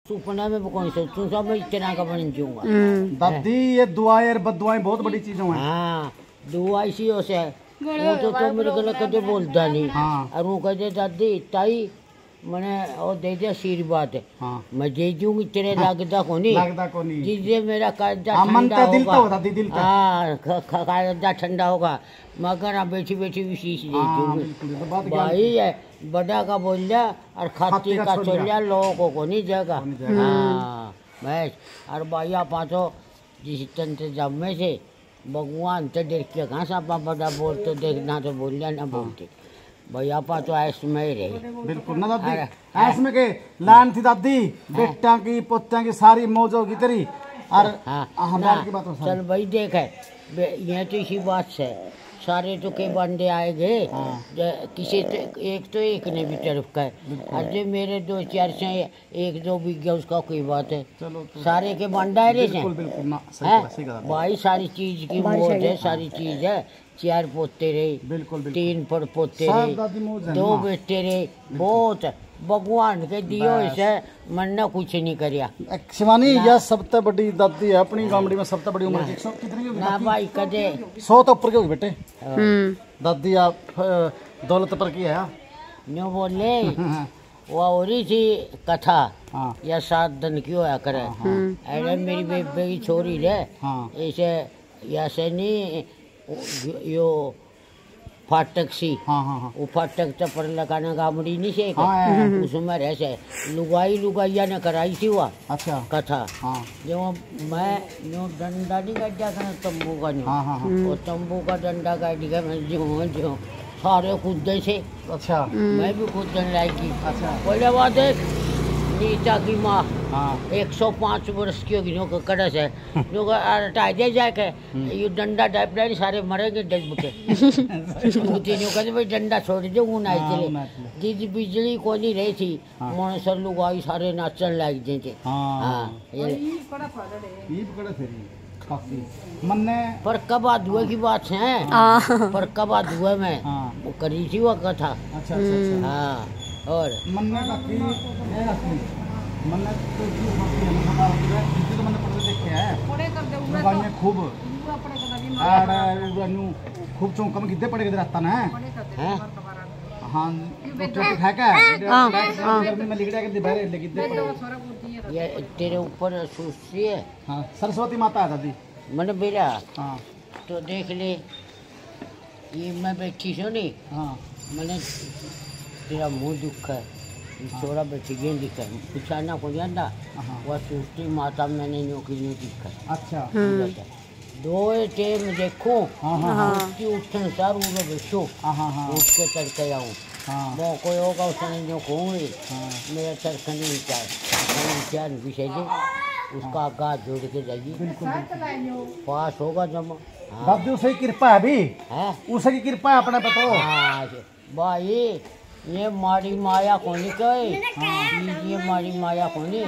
सुपना में कौन सोचूं सब मैं इतना का बन जाऊंगा। दादी ये दुआएं और बददुआएं बहुत बड़ी चीजें हैं। हाँ दुआ इसी हो से वो तो मेरे को कदे बोलता नहीं। हाँ। और वो कहते दादी ताई मैंने वो दे दिया आशीर्वाद। हाँ। मैं दे दूंगी तेरे लगता को नहीं जिससे मेरा कर्जा ठंडा होगा। हाँ कर्जा ठंडा होगा मगर बैठी बैठी विशेष दे दूंगी। भाई है बड़ा का बोल लिया और खाती का चल लिया लोगों को नहीं जगह। हाँ बस और भैया पाँचों जिस तंत्र जमे से भगवान तो देख के कहाँ सापा बड़ा बोलते देखना तो बोल लिया ना बोलते भैया पा तो ऐसे में ही रहे। बिल्कुल ना दादी ऐसे में के लान थी दादी बेटा की पोत्या की सारी मौजों की तेरी और हाँ की बात चल भाई देख है ये तो इसी बात से सारे तो के बंदे आएंगे। किसी तो एक ने भी तरफ का है और जो मेरे दो चार से एक दो बिक उसका कोई बात है। सारे के भंडारे से भाई सारी चीज की मौज है सारी चीज है। चार पोते रहे तीन पर पोते रहे दो बेटे रहे बहुत भगवान के दियो इसे मन कुछ नहीं करिया। शिवानी यह सबसे बड़ी दादी है अपनी गामड़ी में सबसे बड़ी उम्र कितनी ना भाई कदे 100 तो ऊपर के होगी बेटे। दादी आप दौलत पर की है न्यू बोले वो हो रही थी कथा या 7 दिन क्यों आया करे। अरे मेरी बेबे की छोरी रे ऐसे या से नहीं यो फाटक सी। वो फाटक चप्पल लगाना गामड़ी नहीं से उसमें रह से लुगाइया ने कराई थी वह कथा। जो मैं जो डंडा नहीं गड्ढा करना तंबू का नहीं वो तंबू का डंडा गाड़ के मैं जो सारे कूदे से। अच्छा मैं भी कूदने लायकी। पहले बात है नीचा की माँ 105 वर्ष की होगी नो कड़स है जो टाइजे जाके ये डंडा टाइप नहीं सारे मरेंगे डब के कहते भाई डंडा छोड़ दो वो नाच चले जिस बिजली को नहीं रही थी मनुष्य लोग आई सारे नाचन लाग जाए। पर कब धुए की बात है पर कब धुए में वो करी थी वो कथा। हाँ और खूब खूब चौंका में कितने पड़े रास्ता ना हाँ ये तेरे ऊपर सुस्ती है। हाँ सरस्वती माता है दादी मैंने बेरा तो देख ले ये मैं बैठी हूँ नहीं मैंने तेरा मुँह दुख है छोड़ा बैठी गई दिखा पुछाना को जाना वह सुस्ती माता मैंने नौकरी नहीं दिखा। अच्छा दो टाइम देखो उसकी उठन सार उड़ो बैठो उठ के तड़के आऊँ वो कोई होगा उसने जो कहूँगी मेरा तड़का नहीं चाहे विषय से उसका गा जोड़ के जाइए पास होगा जमा। दादी उसे कृपा है अभी उसे की कृपा है अपने बताओ। भाई ये मारी माया कोनी कहे ये मारी माया कोनी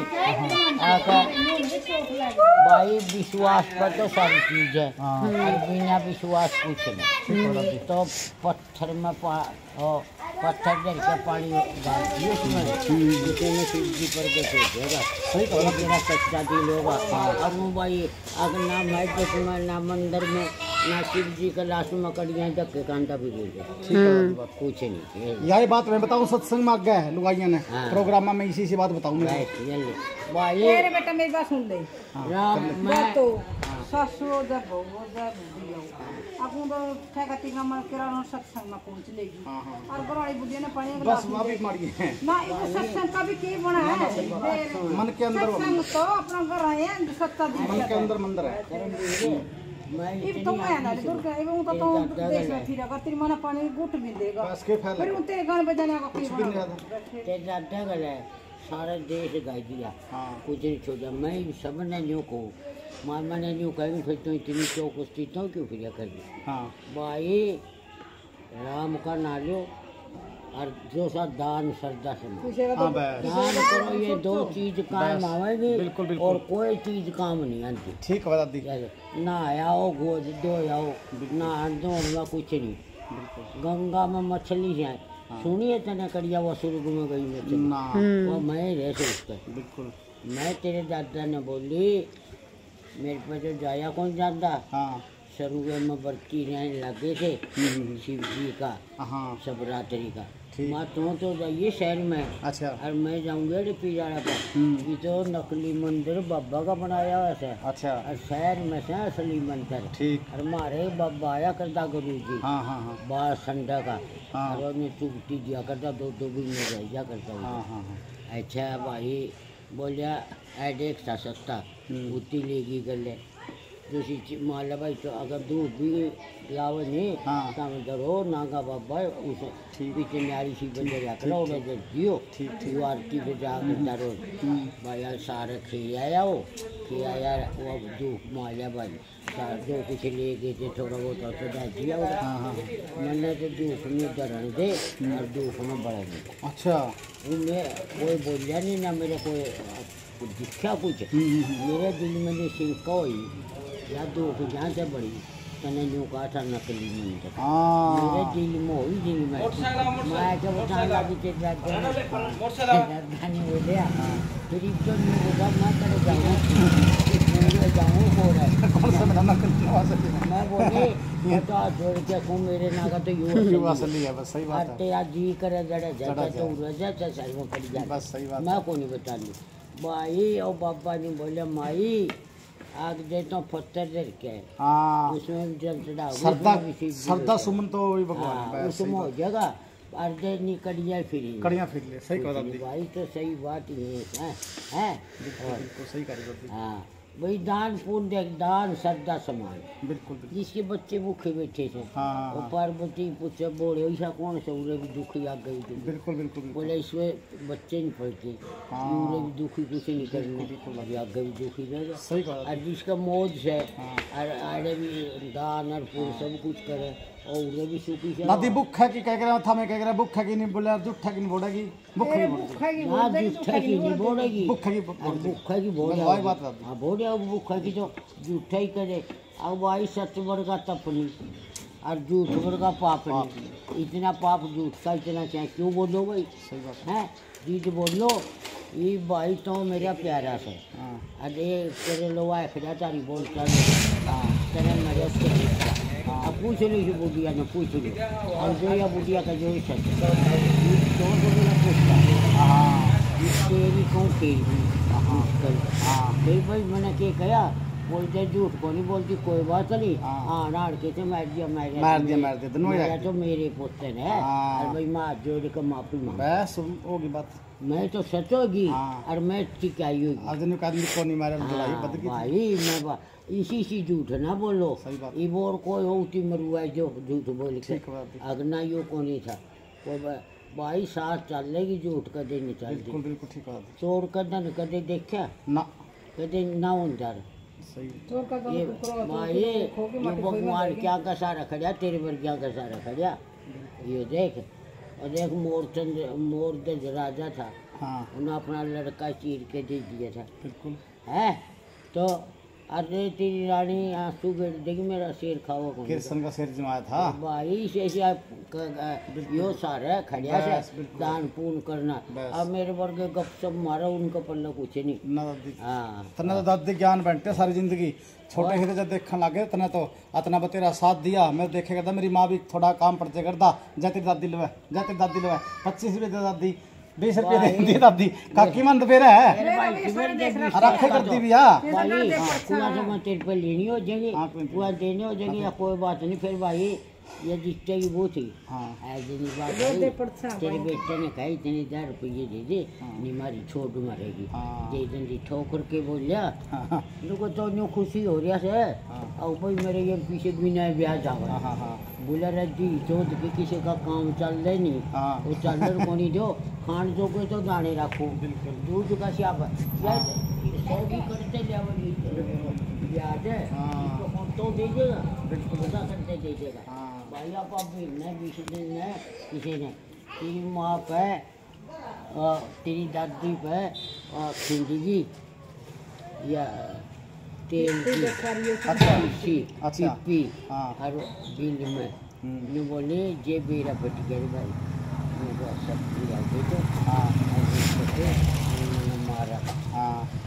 भाई विश्वास पर तो सारी चीज है और बिना विश्वास कुछ नहीं। तो पत्थर में पत्थर डर के पानी डालती उसमें शिव जी पर के देगा मेरा सच्चा दिल होगा। और वो भाई अगर ना मैट में ना मंदिर में ना शिव जी का लाश में कड़ियाँ धक्के कांटा भी दे कुछ नहीं। यही बात मैं बताऊँ सत्संग में आ गया है लुगाइया ने प्रोग्राम में इसी बात बताऊँ बेटा मेरी बात सुन ले तो सासू जब आपको तो ठेकाती का मन केरा सत्संग में पहुंच लेगी और बड़ी बुढ़िया ने पानी बस वहाँ भी मारी है ना ये सत्संग का भी की बना है मन के अंदर तो अपना घर आए हैं सत्ता मन के अंदर मंदिर है ये तो मैं ना दूर का वो तो देश में फिर अगर तेरी मन पानी गुट भी देगा बस के फायदा फिर तेरे गाने बजाने का कुछ भी नहीं आता ते ज्यादा गल है सारा देश गाय दिया कुछ नहीं छोड़ा मैं सब ने न्यू को मैंने न्यू कहीं फिर तो इतनी चौकस्ती तो क्यों फिर कर दी। भाई राम का नालियो और जो सा दान श्रद्धा से दान करो ये दो चीज काम आवेगी और कोई चीज काम नहीं आती। ठीक है दादी ना आओ गोद दो आओ ना दो ना कुछ नहीं। गंगा में मछली जाए सुनिए तने करिया वो स्वर्ग में गई मछली वो मैं रह उसका बिल्कुल मैं तेरे दादा ने बोली मेरे पे तो जाया कौन जाता। हाँ शुरू में बरती रहने लगे थे शिव जी का हाँ शिवरात्रि का। ठीक। मैं तो जाइए शहर में अच्छा और मैं जाऊंगा पीराड़ा पर। ये तो नकली मंदिर बाबा का बनाया हुआ है अच्छा और शहर में से असली मंदिर। ठीक। और हमारे बाबा आया करता गुरु जी हाँ हाँ हाँ बाहर संडा का हाँ। और उन्हें चुगती दिया करता, दो भी में रह करता हाँ हूँ। हाँ हाँ अच्छा भाई बोलिया ऐड एक था सस्ता उतनी लेगी कर ले दूसरी चीज मान लो भाई। तो अगर दूध भी लावे नहीं हाँ। तो मैं डरो नागा बाबा उस ठीक। पीछे न्यारी सी बंदे जा करो उन्हें दे दियो। ठीक, ठीक आरती पे जा कर डरो भाई यार सारे खे आया वो वो दूध मारिया भाई जो कुछ ले गए थे थोड़ा बहुत तो दे दिया हाँ हाँ मैंने तो धूप में डरन दे और धूप में बढ़ा दे। अच्छा मैं कोई बोलिया नहीं ना मेरे कोई दिखा कुछ मेरे दिल में जो शंका हुई या धूप जहाँ से बढ़ी तने यूँ कहा था नकली मंदिर मेरे हाँ दिल में हुई दिल में मैं जब बताने लगी तेरे राजधानी हो गया फिर तो नहीं होगा मैं तेरे जाऊँ हो रहा है कौन सा मेरा नकली असली है? मैं बोले ये तो हाथ जोड़ के खूँ मेरे नागा तो यू असली है बस सही बात है तेरा जी करे जड़े जड़ा जाता तो जाए। रजा चाचाई में पड़ जाए बस सही बात मैं को नहीं बता दी भाई और बाबा ने बोले माई आग देता हूँ पत्थर दर के हाँ उसमें जल चढ़ा सरदा सुमन तो वही भगवान है बस उसमें हो जाएगा अर्धे निकल जाए फिर कड़ियाँ फिर ले सही कहा दादी भाई तो सही बात ही है बिल्कुल सही कहा दादी हाँ भाई दान पुण्य दान श्रद्धा समान बिल्कुल बिल्कुल जिसके बच्चे भूखे बैठे थे हाँ और पार्वती पूछे बोले ऐसा कौन से उन्हें भी दुखी आ गई थी बिल्कुल बिल्कुल बिल्कुल बोले इसमें बच्चे नहीं पढ़ते हाँ। उन्हें भी दुखी कुछ नहीं करना अभी आगे भी दुखी रहेगा सही कहा और जिसका मौज है हाँ। और आड़े भी दान और पुण्य सब कुछ करे और उन्हें भी सुखी से दादी भूखा की कह रहा था मैं कह रहा भूखा की नहीं बोला जूठा की नहीं बोलेगी भूखा की बोलेगी ना जूठा की नहीं बोलेगी भूखा की और भूखा की बोल वही बात दादी हाँ बोले अब भूखा की तो जूठा ही करे। अब भाई सत्य का तपनी और झूठ का पाप नहीं। इतना पाप झूठ का इतना चाहे क्यों बोलो भाई सही बात है जीत बोलो ये भाई तो मेरा प्यारा से हाँ अरे तेरे लोग आए खड़ा तारी बोलता तेरे मेरे से अब पूछ लो जो बुढ़िया ने पूछ लो और जो या बुढ़िया का जो इच्छा तो मेरा पूछता हाँ तेरी कौन तेरी हाँ फिर भाई मैंने क्या कहा बोलते झूठ को नहीं बोलती कोई बात नहीं हाँ। हाँ नाड़ के थे मार दिया मार दिया दोनों मेरा तो मेरे पुत्र है हाँ। और भाई माँ जोड़ के माफी मांग बस होगी बात मैं तो सच होगी हाँ। और मैं टिकाई होगी आदमी का आदमी को नहीं मारे लड़ाई हाँ, बदल गई भाई मैं इसी झूठ ना बोलो सही बात। ये बोर कोई होती मरुआ जो झूठ बोल के ठीक बात है। अगना यो को नहीं था कोई भाई साथ चल लेगी झूठ कदे नहीं चलती बिल्कुल बिल्कुल ठीक बात चोर कदन कदे देखा ना कदे ना उधर सही चोर का ये टुकड़ा भाई ये भगवान क्या का सारा खड़ा तेरे पर क्या का सारा खड़ा ये देख और देख मोर दे राजा था हाँ उन्हें अपना लड़का चीर के दे दिया था बिल्कुल है तो अरे तेरी रानी आंसू गिर देगी मेरा शेर खाओ कौन कृष्ण का शेर जमाया था भाई से यो सारा खड़िया बस, से बिल्कुल। दान पूर्ण करना बस। अब मेरे वर्ग गप सब मारा उनका पल्ला कुछ नहीं ना दादी हाँ तना तो दादी ज्ञान बनते सारी जिंदगी छोटे ही जब देखने लगे तना तो अतना बतेरा साथ दिया मैं देखे करता मेरी माँ भी थोड़ा काम पड़ते करता जाती दादी लवे 25 रुपये दे दादी 20 रुपये दे दी दादी काकी मन तो फिर है अरे भाई तुम्हें देख रखे कर दी भैया भाई पूरा तो मैं तेरे पे लेनी हो जाएगी हाँ, कोई पूरा देनी हो जाएगी या कोई बात नहीं फिर भाई ये जिससे की वो थी हाँ ऐसी नहीं बात हुई। तेरे बेटे ने कहा इतने 1000 रुपये दे दे नहीं मारी छोट मारेगी हाँ। दे दिन ठोकर के बोलिया हाँ लोगों तो न्यू खुशी हो रहा है और भाई मेरे ये पीछे बिना ब्याज आ हाँ हाँ हाँ बोला रजी चौथ के किसी का काम चल रहे नहीं हाँ वो चल रहे को नहीं दो खान जो के तो दाने रखो बिल्कुल दूध का स्याप यार 100 भी करते ब्याज है हाँ तो दीजिएगा बिल्कुल पता करते दीजिएगा हाँ भाई आप ने 20 दिन में किसी ने तेरी माँ पे तेरी दादी पे खिंदगी या तेल की अच्छा पीसी अच्छा पी हाँ और बिल में ने बोले जे बेरा फट गया भाई मेरे सब लिया दे दो हाँ और उसको मारा हाँ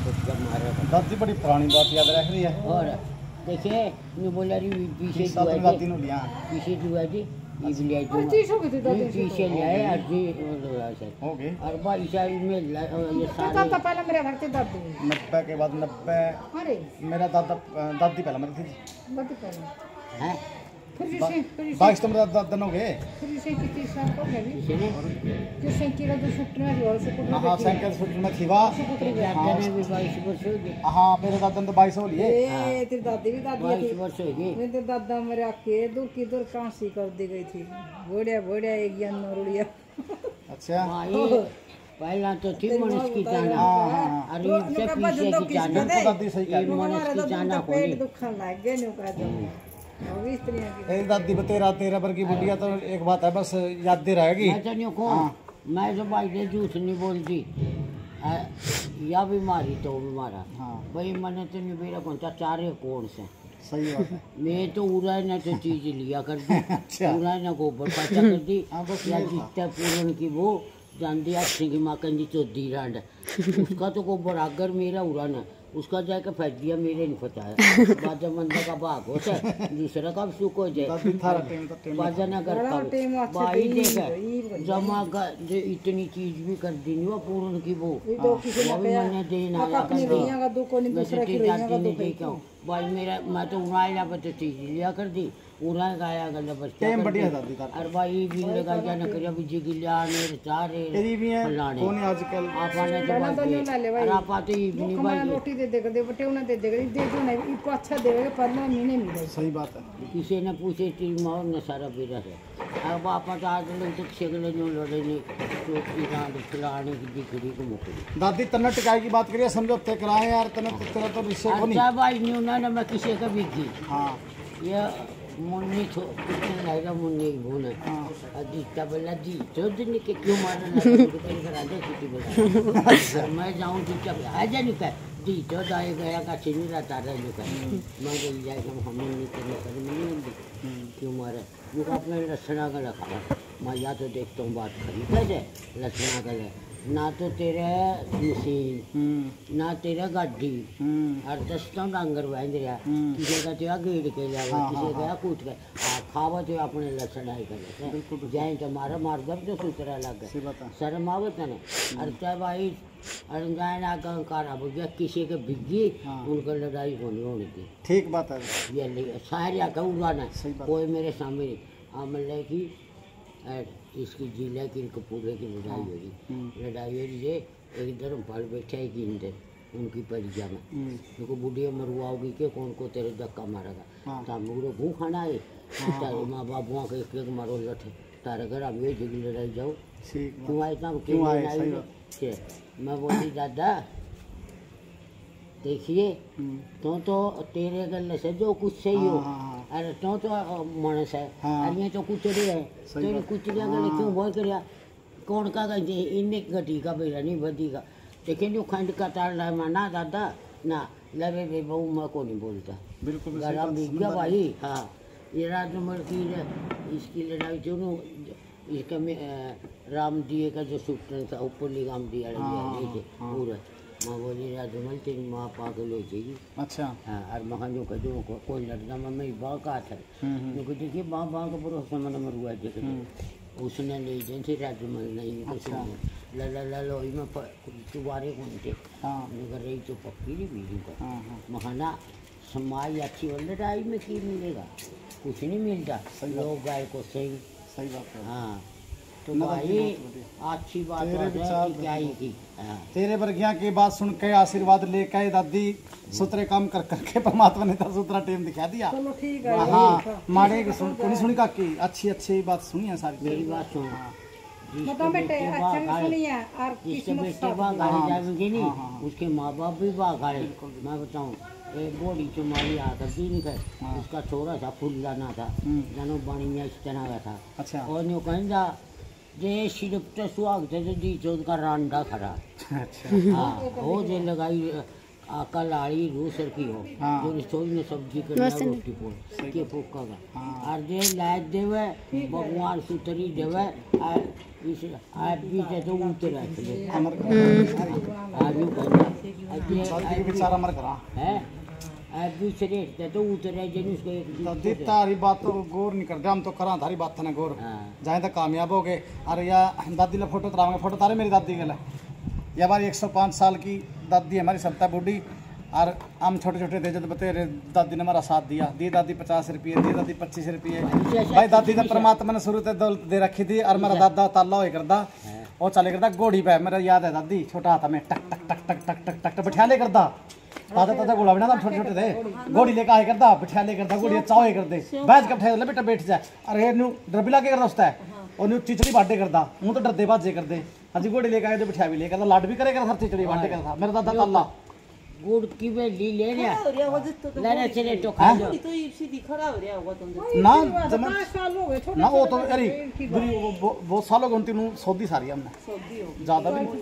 उसका मारा था। दादी बड़ी पुरानी बात याद रख रही है। और देखिए ने बोला री पीछे साथ में दादी नु लिया पीछे जुआ जी ये भी लिया और 30 हो गए थे दादी पीछे ले आए और जी हो गए। और भाई साहब में ये तो सारे दादा पहले मेरे घर से दादी 90 के बाद 90 अरे मेरा दादी पहले मरी थी। दादी पहले हैं फिर 22 तो मेरा दादा हो गए। से कितनी साल को है भी किसी ने जो सेंकी का जो शूट में जो से को हाँ साइकिल फुट में थी वा। दादा ने भी 22 वर्ष हो गए। हाँ मेरे दादा ने तो 22 हो लिए। ए तेरी दादी भी दादी 22 थी वर्ष हो गए। मेरे दादा मेरे आके दूर की दूर कांसी कर दी गई थी बढ़िया बढ़िया एक ज्ञान नरुड़िया अच्छा भाई पहला तो थी मनुष्य की जाना और इससे पीछे की जाना तो दादी सही कह रही है। मनुष्य की जाना पेट दुखन लग गए न्यू कह दो अब स्त्रियां की एक दादी तेरा पर की बुढ़िया तो एक बात है बस याद दे रहेगी। मैं तो नहीं कहूँ मैं तो भाई ने झूठ नहीं बोलती या बीमारी तो बीमारा भाई मैंने तो नहीं मेरा कौन सा चारे कौन से सही बात है। मैं तो उड़ा ना तो चीज लिया कर दी अच्छा। उड़ा ना गोबर पाचा कर दी बस या जितना पूरन की वो जानती अच्छी की माँ कंजी चौधी रांड उसका तो गोबर अगर मेरा उड़ा ना उसका जाके फेंक दिया मेरे नहीं फटाया बाजा मंदा का भाग होता है दूसरा का सुख हो जाए बाजा ना करता भाई देख जमा जो इतनी चीज भी कर दी वो पूर्ण की वो मैंने देना भाई मेरा मैं तो उड़ाया तो चीज लिया कर दी उड़ा गाया गला बच्चा और भाई भी लगा जाना कर जी गिला ने चारे फलाने आजकल आपने तो भाई आप आते ही नहीं भाई रोटी दे दे कर दे बटे उन्हें दे दे कर दे दो नहीं इको अच्छा देवे 15 महीने मिले सही बात है। किसी ने पूछे टीम और न सारा बेरा है अब आप आज लोग तो छगले नो लड़े नहीं चौकी डांड खिलाने की दिखड़ी को मुकड़ी दादी तन्ना टिकाई की बात करिए समझौते कराए यार तन्ना तेरा तो रिश्ते को नहीं। अच्छा भाई न्यू ना मैं किसी का बिकी हाँ ये मुन्नी तो कितने लाएगा मुन्नी भून अजी तबला जी जो दिन के क्यों मारना कहीं करा दे किसी बोला मैं जाऊं तो क्या आ जा नहीं कह दी जो दाए गया का चीनी रहता रहे जो कह मैं बोल जाएगा हम नहीं करने कर नहीं क्यों मारे वो अपने लक्षणा का रखा मैं या तो देखता हूँ बात खरीदा जाए लक्षणा का ना तो तेरे मशीन ना तेरे गाड़ी और दस्ता डांगर बांध रहा किसी का तो गेड़ के जावा किसी का कूट के खावा तो अपने लक्षण आई कर जाए तो मारा मार दब तो सूतरा लग गए शर्म आवत ना और चाहे भाई अरंगायन आकार अब गया किसी के बिगी उनका लड़ाई होनी थी। ठीक बात है ये सारे आकर उड़ाना कोई मेरे सामने मतलब कि इसकी जिला की कपूरे की लड़ाई हो रही है एक धर्मपाल बैठा है कि इंदर उनकी परिजा में उनको बुढ़िया मरुआओगी के कौन को तेरे धक्का मारेगा तामुरो भू खाना है तारे माँ बाबुआ के एक मारो लठे तारे घर अब ये जगह लड़ाई जाओ क्यों आए था क्यों आए मैं बोली दादा देखिए तो तेरे गले से जो कुछ सही हो अरे तो मानस है अरे तो कुछ है तेरे कुछ गले क्यों बोल कर कौन का गई इन्हें घटी का बेरा नहीं बदी का लेकिन जो खंड का तार ला माना दादा ना लगे बे बहू मैं को नहीं बोलता बिल्कुल गरम बिगड़ा भाई हाँ ये राजमल की इसकी लड़ाई जो इसका राम दिए का जो सूटन था ऊपर निगाम दिया पूरा माँ बोली राजमल तेरी माँ पागल हो जाएगी। अच्छा हाँ और मखान जो कहो कोई लड़ना मेरी बाँ का था जो देखिए बाँ का भरोसा मन मरुआ देखे उसने ले जाए थे राजमल नहीं ला लो में तुम्हारे कौन थे रही तो पक्की नहीं मिली मखाना समाज अच्छी और लड़ाई में की मिलेगा कुछ नहीं मिलता लोग गाय को सही बात है। हाँ तो भाई अच्छी बात क्या ही की तेरे वर्गिया की बात सुन के आशीर्वाद लेके दादी सूत्रे काम कर करके परमात्मा ने तो सूत्रा टेम दिखा दिया। चलो ठीक है हाँ माने सुनी सुनी का की अच्छी बात सुनी है सारी मेरी बात सुन मतलब बेटे अच्छा भी सुनिए और जिसके बेटे बाग आए जाएंगे नहीं उसके माँ बाप भी बाग आए मैं बताऊँ बोड़ी चुमारी आकर दिन का उसका छोरा था फूल लाना था जानो बाणिया इस तरह का था। अच्छा और न्यू कहना जे सिर्फ तो सुहाग थे जो दी चौथ का रांडा खड़ा। अच्छा हाँ वो जे लगाई आका लाड़ी रूसर की हो हाँ। जो रसोई में सब्जी करना रोटी पोल के फूका का और जे लाइट देवे भगवान सुतरी देवे इस आप भी से तो उतर रखे अमर आजू करना के विचार अमर करा है आप भी से ते तो उतर जन उसको एक दादी तारी बात तो गौर नहीं करते हम तो करा थारी बात था ना गौर हाँ। जाए तक कामयाब हो गए अरे या दादी ले फोटो तरावे फोटो तारे मेरी दादी के ये हमारी 105 साल की दादी हमारी सत्ता बूढ़ी और हम छोटे छोटे थे जब बतेरे दादी ने हमारा साथ दिया दी दादी 50 रुपये दी दादी 25 रुपये भाई दादी ने परमात्मा ने शुरू से दौलत दे रखी थी और मेरा दादा ताला हो करदा और चले करदा घोड़ी पे मेरा याद है दादी छोटा हाथ में टक टक टक टक टक टक टक बैठा ले करदा ताजा ताजा घोड़ा बना छोटे छोटे थे घोड़ी लेकर आए करदा बैठा ले करदा घोड़ी चावे कर दे बैठ के बैठा ले बेटा बैठ जा अरे नु डर भी लागे करदा उसता है और चिचड़ी बाटे करदा हूं तो डरदे बाजे करदे अजी घोड़ी लेकर आए तो बिठा भी ले करदा लाड भी करे कर सर चिचड़ी बाटे करदा मेरा दादा ताला गुड़ की बेली ले रहा चले तो खा लो ना ना वो तो अरे बहुत सालों को उनती सौदी सारी हमने ज्यादा भी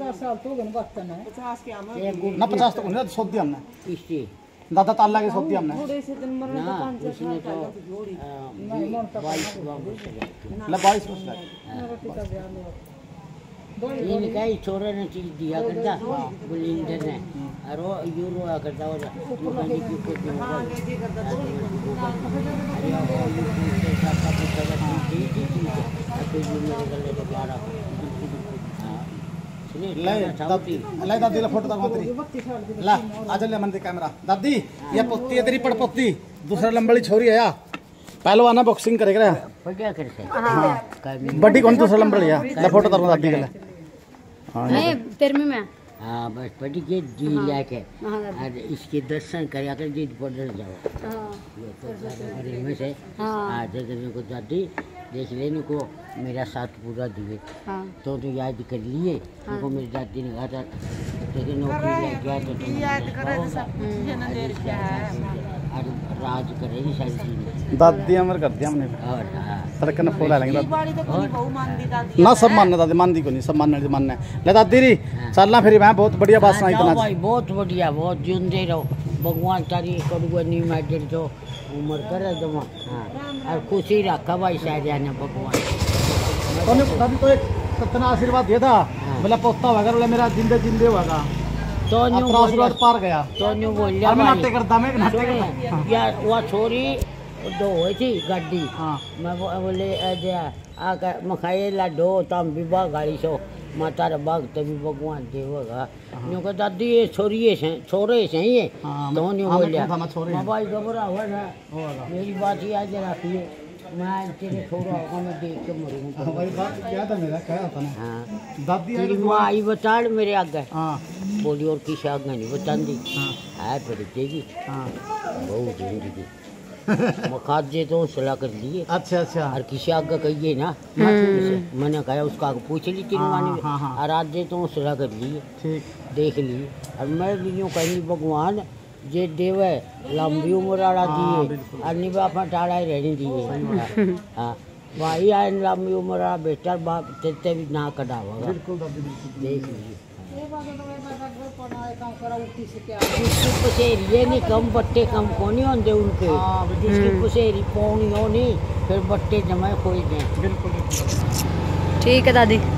ना 50 तो नहीं सौदी हमने इससे दादा ताला के सौदी हमने ना उसने तो 22 वर्ष इनका ही छोरा ने चीज दिया करता बुलिंदर ने और वो यूरो आ करता वो दुकान की को ले दादी ला फोटो तक मतरी ला आज ले मन दे कैमरा दादी ये पोती है तेरी पड़पोती दूसरा लंबड़ी छोरी है पहलवान ना बॉक्सिंग करेगा क्या करते बड़ी कौन दूसरा लंबड़ी है ले फोटो तक दादी के ले नहीं तेरमी में हाँ बस पटी के जी लेके और इसके दर्शन कर आकर जी बॉर्डर जाओ ये तो बड़े में से हाँ देखने को दादी देख लेने को मेरा साथ पूरा दिए तो याद कर लिए उनको मेरी दादी ने कहा था जैसे नौकरी लग गया तो राज करेगी सारी चीज दादी अमर कर दिया हमने और तड़के न फोला लेंगे ना सब मानना दादी मानदी को नहीं सब मानने मानना ले दादी री चलना फिर मैं बहुत बढ़िया बात सुनाई तना भाई बहुत बढ़िया बहुत जिंदे रहो भगवान तारी करुआ नहीं मार जो उम्र करे जमा हाँ और खुशी रखा भाई शायद ने भगवान तूने दादी तो एक कितना आशीर्वाद दिया था बोला पोता होगा बोला मेरा जिंदे जिंदे होगा तो आशीर्वाद पार गया तो न्यू बोल लिया मैं नाटे करता मैं नाटे करता यार वो छोरी दो हुई थी गड्डी हाँ मैं बोले आकर मखाए लाडो तम विवाह गाड़ी सो माता रे बाग तभी भगवान देवगा न्यू को दादी ये छोरी है छोरे से ही है तो न्यू बोल लिया मैं भाई घबरा हुआ था मेरी बात ही आज रखिए मैं तेरे छोरा होगा मैं देख के मरूंगा भाई बात क्या था मेरा क्या था ना हाँ दादी तेरी माँ आई बता मेरे आगे हाँ बोली और किसी आगे नहीं बता दी है फिर देगी हाँ बहुत जिंदगी मखाद जे तो सलाह कर लिए अच्छा अच्छा और किसी आगे कहिए ना मैंने कहा उसका आगे पूछ ली तेरी माँ ने और आज जे तो सलाह कर लिए ठीक देख ली और मैं भी यूँ कहीं भगवान जे देवे लंबी उम्र वाला दिए और नहीं बापा टाड़ा ही रहने दिए हाँ वही आए लंबी उम्र वाला बेटा बाप तेते भी ना कटा होगा बिल्कुल दादी बिल्कुल देख लीजिए उसकी पसेरी ये नहीं कम बट्टे कम को नहीं होंगे उनके जिसकी पसेरी पौनी हो नहीं फिर बट्टे जमा खोई दें बिल्कुल ठीक है दादी।